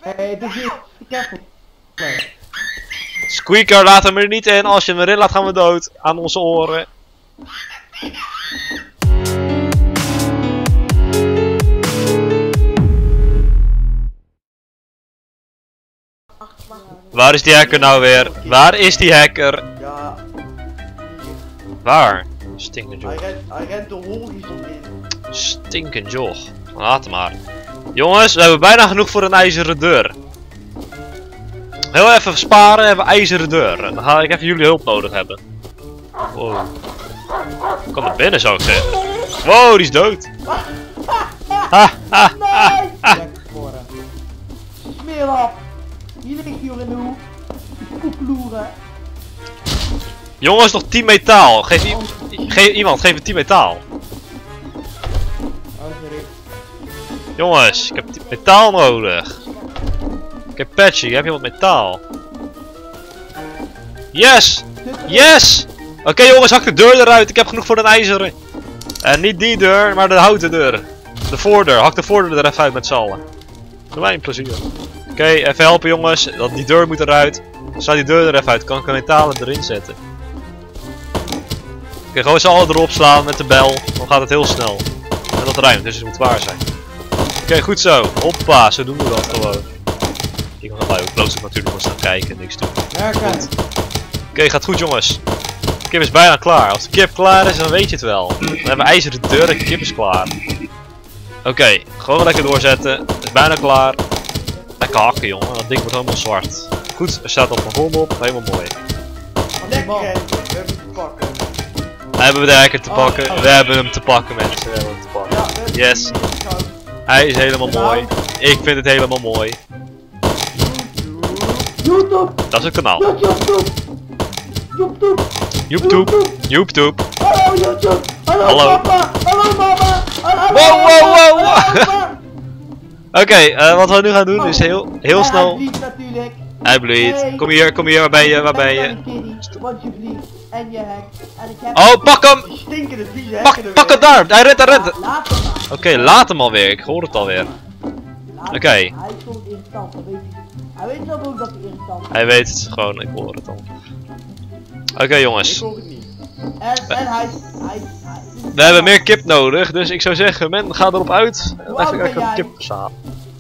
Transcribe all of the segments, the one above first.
Hey, dit is careful. Squeaker, laat hem er niet in. Als je hem erin laat, gaan we dood. Aan onze oren. Waar is die hacker nou weer? Waar is die hacker? Ja. Waar? Stinkend joch. Hij rent de horizon in. Stinkend joch. Laat hem maar. Jongens, we hebben bijna genoeg voor een ijzeren deur. Heel even sparen, hebben we ijzeren deur. En dan ga ik even jullie hulp nodig hebben. Wow. Kom naar binnen, zou ik zeggen. Wow, die is dood. Ha, ha, ha, ha. Smeer af. Hier ligt hier in de hoek. Koeploeren. Jongens, nog 10 metaal. Geef iemand, geef een 10 metaal. Oh, sorry. Jongens, ik heb metaal nodig. Ik heb Patchy, heb je wat metaal? Yes! Yes! Oké, jongens, hak de deur eruit. Ik heb genoeg voor een ijzeren. En niet die deur, maar de houten deur. De voordeur. Hak de voordeur er even uit met z'n allen. Doe mij een plezier. Oké, even helpen jongens. Die deur moet eruit. Staat die deur er even uit. Kan ik metalen erin zetten. Oké, gewoon z'n allen erop slaan met de bel. Dan gaat het heel snel. En dat ruimt, dus het moet waar zijn. Oké, goed zo. Hoppa, zo doen we dat gewoon. Ik kan erbij ook close-up natuurlijk gewoon staan kijken en niks doen. Oké, gaat goed jongens. De kip is bijna klaar. Als de kip klaar is, dan weet je het wel. Dan hebben we ijzeren deur en de kip is klaar. Oké, gewoon lekker doorzetten. Het is bijna klaar. Lekker hakken jongen, dat ding wordt helemaal zwart. Goed, er staat al een plafond op, helemaal mooi. Lekker, we hebben hem te pakken. Hebben we de hacker te pakken? We hebben hem te pakken mensen, we hebben hem te pakken. Yes. Hij is helemaal mooi. Ik vind het helemaal mooi. YouTube! Dat is een kanaal. YouTube! YouTube! YouTube! YouTube! Hallo YouTube! Hallo, Hallo. papa! Hallo mama! Hallo Wow, wow, wow, wow! Oké, wat we nu gaan doen is heel snel. Hij vliegt natuurlijk. Hij bleed. Kom hier, waar ben je? Waar ben je? Want je vliegt en je hackt. En ik heb... Oh, pak hem! Stinkende vliegen. Pak hem daar! Hij rent, hij rent! Laat hem maar. Oké, laat hem alweer, ik hoor het alweer. Oké. Hij is gewoon irritant, dat weet hij. Hij weet zelf ook dat hij irritant is. Hij weet het gewoon, ik hoor het al. Oké jongens. Ik hoor het niet. En hij... We hebben meer kip nodig, dus ik zou zeggen, men, ga erop uit. En even kijken wat kip verzamelen.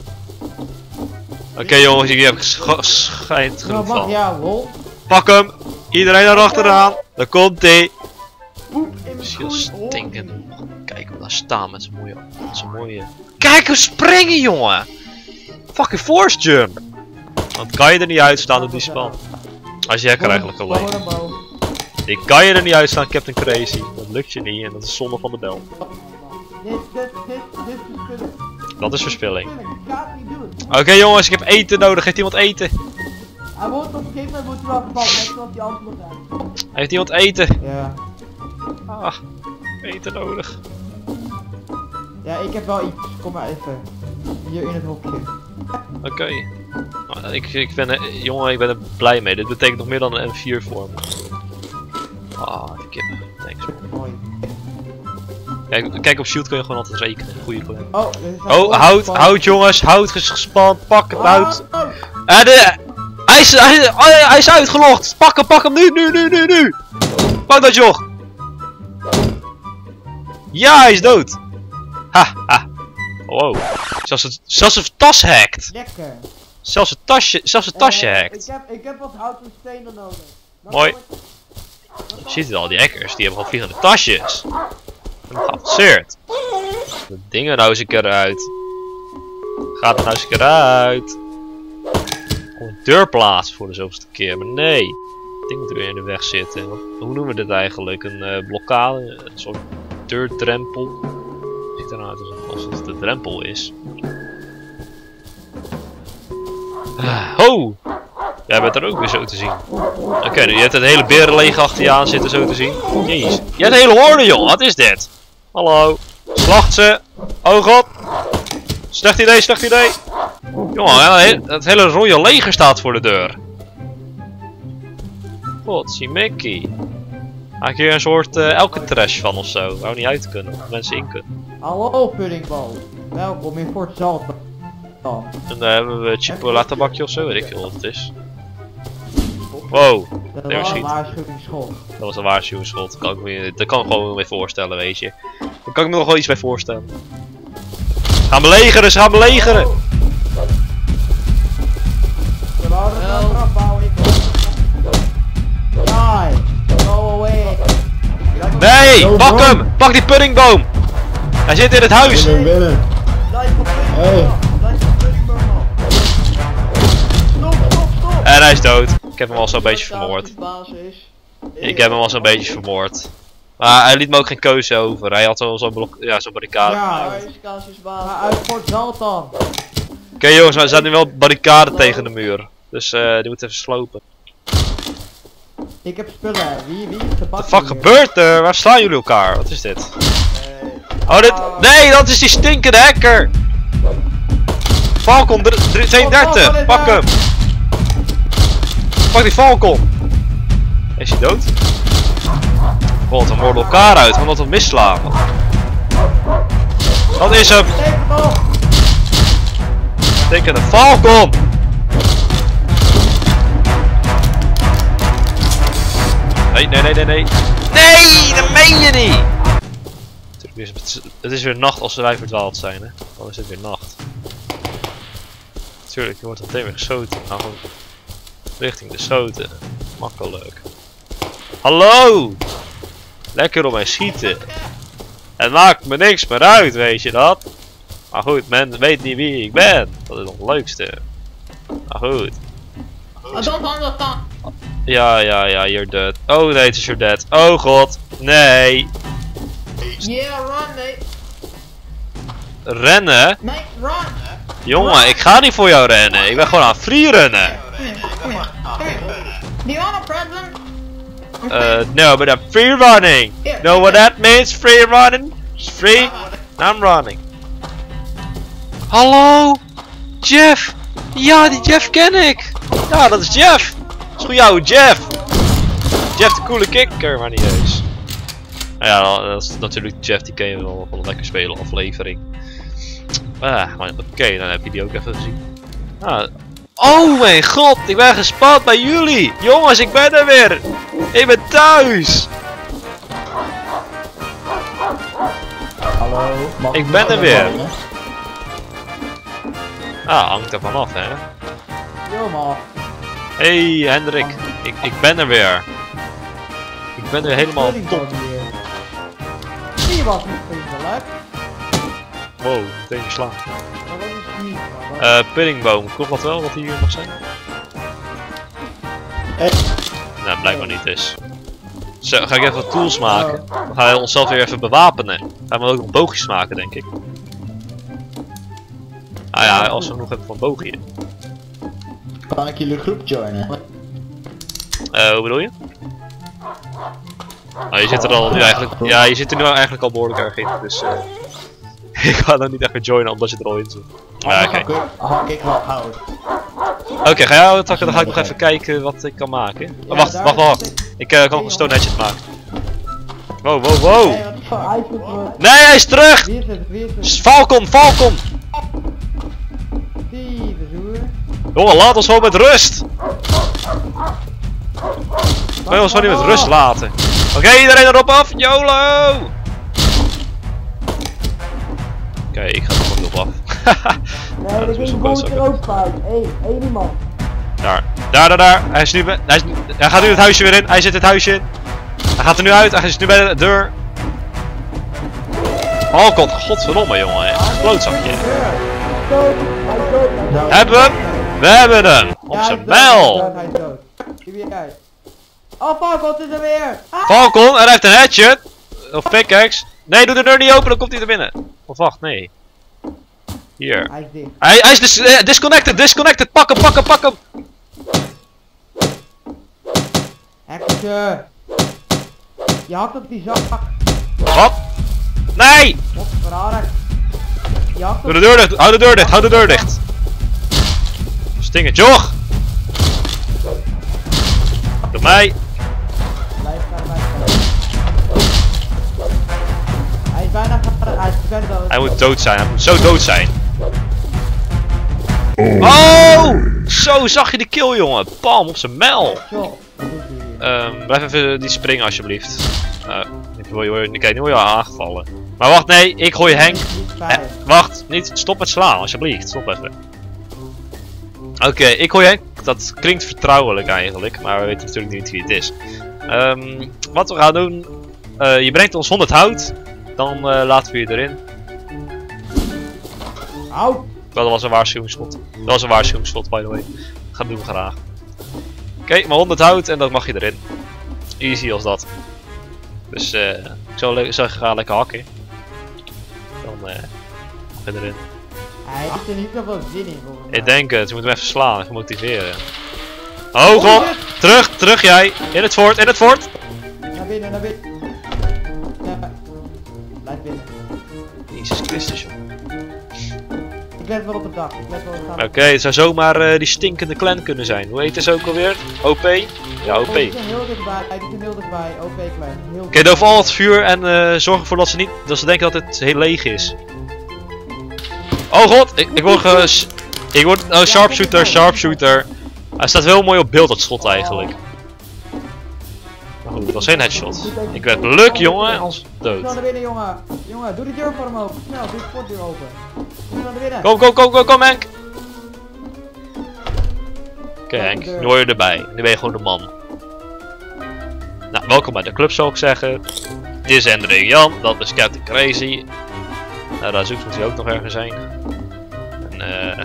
Oké jongens, hier heb ik schijnt genoeg van. Ja, wol. Pak hem! Iedereen daar achteraan! Daar komt hij! Poep in mijn schoen. Stinken. Kijk hem daar staan met zijn mooie... Kijk hem springen jongen! Fucking force jump! Want kan je er niet uitstaan op die span? Als je hacker eigenlijk alleen. Die kan je er niet uitstaan, Captain Crazy. Dat lukt je niet en dat is zonde van de bel. Dit is verspilling. Dat is verspilling. Ik ga het niet doen. Oké jongens, ik heb eten nodig. Heeft iemand eten? Hij wordt op een gegeven moment wel gevallen, net zoals die andere zijn. Heeft iemand eten? Ja. Ah, eten nodig. Ja, ik heb wel iets. Kom maar even. Hier in het hokje. Oké. Ik ben jongen, ik ben er blij mee. Dit betekent nog meer dan een M4 voor me. Ah, even kippen. Thanks man. Mooi. Kijk, op Shield kun je gewoon altijd rekenen. Goeie plan. Oh, Hout jongens, hout is gespand. Pak het hout. Oh. Hij is uitgelogd. Pak hem nu. Pak dat joch. Ja, hij is dood. Ha. Wow. Zelfs een tas hackt. Lekker. Zelfs een tasje hackt. Ik heb wat hout en stenen nodig. Mooi. Je ziet het al, die hackers, die hebben gewoon vliegende tasjes. Geavanceerd. De dingen nou eens een keer uit. Gaat er nou eens een keer uit. Een deur plaatsen voor de zoveelste keer, maar nee. Het ding moet er weer in de weg zitten. Hoe noemen we dit eigenlijk? Een blokkade? Een soort deurdrempel? Ziet er nou uit alsof het de drempel is. Ho! Jij bent er ook weer zo te zien. Oké, nu je hebt het hele berenleger achter je aan zitten zo te zien. Jeez. Je hebt een hele horde joh, wat is dit? Hallo. Slacht ze. Oh god. Slecht idee. Jongen, het hele rode leger staat voor de deur. Potsie Mickey. Maak hier een soort Alcatraz van ofzo. Wou niet uit kunnen, of mensen in kunnen. Hallo puddingbal. Welkom in Fort Zaltburg. dan? En daar hebben we chipolata bakje of zo, weet ik veel wat het is. Wow, Dat Leeuw was een schiet. waarschuwingsschot. Dat was een waarschuwingsschot. Dat kan ik gewoon mee voorstellen, weet je. Daar kan ik me nog wel iets bij voorstellen. Gaan belegeren, ze gaan belegeren! We wouden het wel afbouwen, ik Die! Go away! Nee, pak hem! Pak die puddingboom! Hij zit in het huis! Binnen. Blijf op Hey. Blijf op puddingboom af! Stop! En hij is dood. Ik heb hem al zo'n beetje vermoord. Ik heb hem al zo'n beetje vermoord. Maar hij liet me ook geen keuze over. Hij had zo'n blok, ja, zo'n barricade. Ja, maar uit Fort Zaltan. Oké jongens, maar er zijn nu wel barricaden tegen de muur. Dus die moeten even slopen. Ik heb spullen. Wie is de bak? Wat de fuck gebeurt er? Waar slaan jullie elkaar? Wat is dit? Oh, dit. Nee, dat is die stinkende hacker! Falcon 32, pak hem! Pak die Falcon! Is hij dood? God, we moorden elkaar uit omdat we misslaan. Dat is hem! Steek hem op! Stinkende Falcon! Nee! Nee, dat meen je niet! Het is weer nacht als wij verdwaald zijn, hè? Dan is het weer nacht. Tuurlijk, je wordt meteen weer geschoten. Nou, gewoon richting de schoten. Makkelijk. Hallo! Lekker om mij schieten. Het maakt me niks meer uit, weet je dat? Maar goed, men weet niet wie ik ben. Dat is nog het leukste. Maar goed. Ja, you're dead. Oh nee, het is you're dead. Oh god. Nee. Yeah, run, mate. Rennen? Mate, run. Jongen, ik ga niet voor jou rennen. Ik ben gewoon aan het freerunnen. Come here. Do you want a present? No, but I'm free running. Know what that means? Free running? It's free? I'm running. Hallo? Jeff? Ja, die Jeff ken ik. Ja, dat is Jeff. Dat is goed jouw Jeff. Jeff de coole kikker, maar niet eens. Nou ja, dat is natuurlijk Jeff, die ken je wel van een lekker spelen aflevering. Oké, dan heb je die ook even gezien. Oh mijn god, ik ben gespaard bij jullie! Jongens, ik ben er weer! Ik ben thuis! Hallo. Mag Ik ben er weer. binnen? Hangt er vanaf, hè? Jongen. Hey Hendrik, ik ben er weer. Ik ben er helemaal top. Die was niet vriendelijk. Wow, meteen geslagen. Dat was dus niet. Maar Puddingboom, klopt dat wel wat hier mag zijn? Hey. Nee, blijkbaar niet dus. Zo, ga ik even wat tools maken. Dan gaan we onszelf weer even bewapenen. Gaan we ook nog boogjes maken, denk ik. Ah ja, als we nog hebben van boogje. Kan ik jullie groep joinen? Hoe bedoel je? Je zit er al nu eigenlijk. Ja, je zit er nu eigenlijk al behoorlijk erg in. Dus ik ga dan niet even joinen omdat je er al in zit. Ja, oké. Hak ik wel hout. Oké, ga jij takken, dan ga ik nog even kijken wat ik kan maken. Oh, wacht. Ik kan nog een stone hatchet maken. Wow. hey, wat voor hij is weer terug. Nee, hij is terug! Wie is het? Falcon! Die verzoer. Jongen, laat ons gewoon met rust! Wil je ons gewoon niet met rust laten? Oké, iedereen erop af! YOLO! Oké, ik ga er gewoon op af. Nee, dat dat is is wel een best bootje oké. ook fout. Eén iemand. Daar. Hij gaat nu het huisje weer in. Hij zit het huisje in. Hij gaat er nu uit. Hij is nu bij de deur. Oh god, godverdomme jongen. Klootzakje. Hebben we hem? We hebben hem. Op zijn bel. Hij is dood. Die weer uit. Oh fuck, wat is er weer? Falcon, hij heeft een hatchet. Of pickaxe. Nee, doe de deur niet open, dan komt hij er binnen. Of wacht, nee. Hier. Hij is dicht. Hij is disconnected. Pak hem. Hekkertje. Je hakt op die zak. Wat? Nee! Wat verrader. Je hakt Doe op... de deur dicht. Hou de deur dicht. Stingend, joch! Doe mij. Blijf daar. Hij is bijna dood. Hij moet dood zijn. Hij moet zo dood zijn. Oh! Zo, zag je die kill, jongen? Bam, op zijn mel. Joh, wat doet hij hier? Blijf even die springen, alsjeblieft. Kijk, nu word je al aangevallen. Maar wacht, nee, ik gooi Henk. Wacht, niet, stop met slaan, alsjeblieft. Stop even. Oké, ik gooi Henk. Dat klinkt vertrouwelijk eigenlijk, maar we weten natuurlijk niet wie het is. Wat we gaan doen, je brengt ons 100 hout, dan laten we je erin. Au! Dat was een waarschuwingsschot. Dat was een waarschuwingsschot, by the way. Dat doen we graag. Oké, maar 100 hout en dan mag je erin. Easy als dat. Dus ik zou zeggen, ga lekker hakken. Dan mag je erin. Hij heeft er niet zoveel zin in volgens mij. Ik denk het, je moet hem even slaan, even motiveren. Hoog op! Terug jij! In het fort, in het fort! Naar binnen, naar binnen. Ja. Blijf binnen. Jezus Christus, joh. Ik let wel op het dak. Ik let wel op het dak. Oké, het zou zomaar die stinkende clan kunnen zijn. Hoe heet het ook alweer? OP? Ja, OP. Oh, die zijn heel dichtbij. Die zijn heel dichtbij. OP klein. Oké, doof al het vuur en zorg ervoor dat ze denken dat het heel leeg is. Oh god, ik word oh, sharpshooter. Hij staat wel mooi op beeld, dat schot eigenlijk. Maar goed, dat was geen headshot. Ik werd luk, jongen, als dood. Snel naar binnen, jongen. Jongen, doe die deur voor hem open. Snel, doe de portdeur open. Snel naar binnen. Kom Henk. Oké Henk, nu hoor je erbij. Nu ben je gewoon de man. Nou, welkom bij de club zou ik zeggen. Dit is Hendrik Jan, dat is Captain Crazy. Nou, daar zoekt moet hij ook nog ergens zijn. En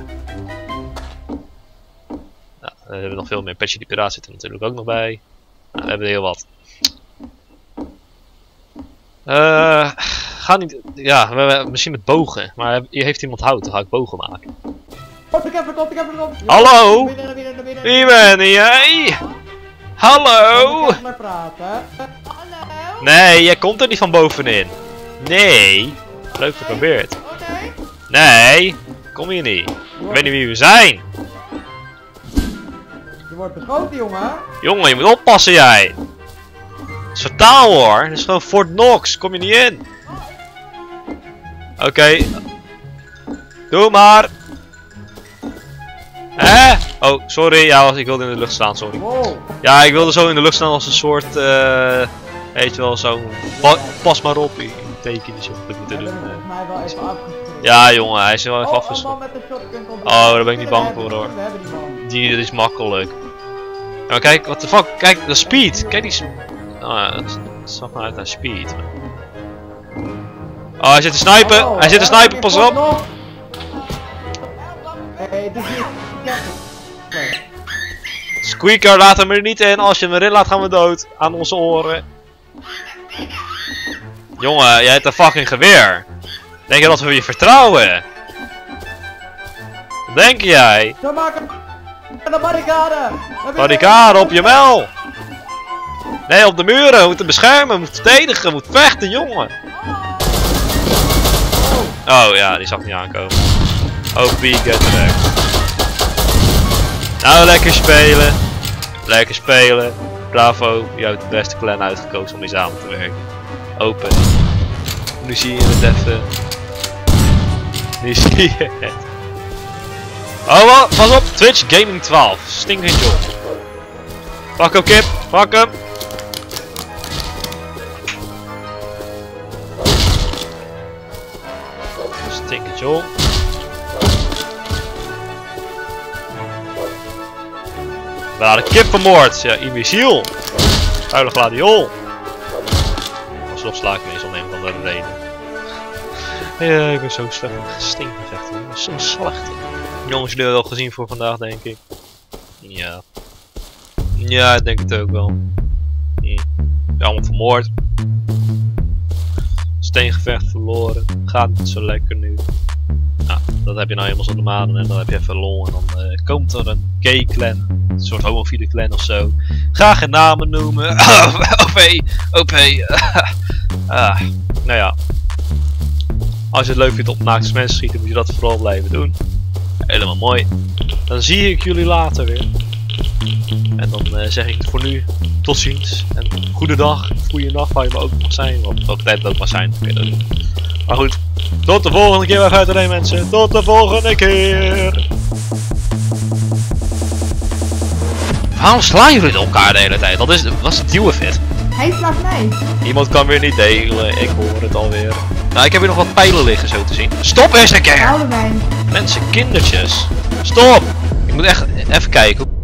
nou, we hebben nog veel meer. Patchy die Piraat zit er natuurlijk ook nog bij. Nou, we hebben er heel wat. Ga niet. Ja, misschien met bogen. Maar hier heeft iemand hout, dan ga ik bogen maken. Ik heb er. Hallo? Naar binnen. Wie ben jij? Hallo? Ik ga maar praten. Hallo? Nee, jij komt er niet van bovenin. Nee. Leuk geprobeerd. Oh nee? Nee, kom hier niet. Ik weet niet wie we zijn. Je wordt beschoten, jongen. Jongen, je moet oppassen jij. Het is fataal hoor. Het is gewoon Fort Knox. Kom je niet in. Oké. Doe maar. Hè? Oh, sorry. Ja, ik wilde in de lucht staan, sorry. Wow. Ja, ik wilde zo in de lucht staan als een soort, weet je wel, zo'n pas maar op tekenetje wat ik moet Ik doen. ben volgens mij wel even afgeschreven. Ja jongen, hij is wel even Oh, afgesloten. man met de shotgun komt. Oh, daar ben ik niet bang voor hoor. We hebben die man. Die is makkelijk. Maar kijk, what the fuck, kijk, de speed. Kijk die het zag maar uit naar speed. Oh, hij zit te snipen, Oh, hij zit te snipen, pas op. Hey, dit is niet. Squeaker, laat hem er niet in. Als je hem erin laat, gaan we dood. Aan onze oren. Jongen, jij hebt een fucking geweer. Denk je dat we je vertrouwen? Wat denk jij? Zo maken. De barricade. Barricade op je mel. Nee, op de muren. We moeten beschermen, we moeten verdedigen, we moeten vechten, jongen. Oh ja, die zag niet aankomen. OP, get wrecked. Nou, lekker spelen. Lekker spelen. Bravo, je hebt de beste clan uitgekozen om mee samen te werken. Open. Nu zie je het even. Nu zie je het. Oh, pas op. Twitch Gaming 12. Stinkend job. Pak hem, kip. Pak hem. Stinkend job. We hadden kip vermoord. Ja, imbeciel. Vuile gladiol. Alsnog sla ik me eens om een of andere reden. Ja, ik ben zo slecht. Stinkend echt. Zo slecht. Jongens, jullie hebben wel gezien voor vandaag, denk ik. Ja. Ja, ik denk het ook wel. Allemaal vermoord. Steengevecht verloren. Gaat niet zo lekker nu. Nou, dat heb je nou helemaal zo de maanden en dan heb je even lol en dan komt er een gay clan. Een soort homofiele clan of zo. Ga geen namen noemen. OP. Nou ja. Als je het leuk vindt om naakte mensen schieten, moet je dat vooral blijven doen. Helemaal mooi. Dan zie ik jullie later weer. En dan zeg ik voor nu tot ziens. En goedendag, goede nacht waar je maar ook mag zijn. Of welke tijd het ook mag zijn. Maar goed, tot de volgende keer weer verder mensen. Tot de volgende keer. Waarom slaan jullie elkaar de hele tijd? Wat is het deal with it? Hij slaat mij. Iemand kan weer niet delen, ik hoor het alweer. Nou, ik heb hier nog wat pijlen liggen zo te zien. Stop eens een keer! Allebei. Mensen, kindertjes. Stop! Ik moet echt even kijken.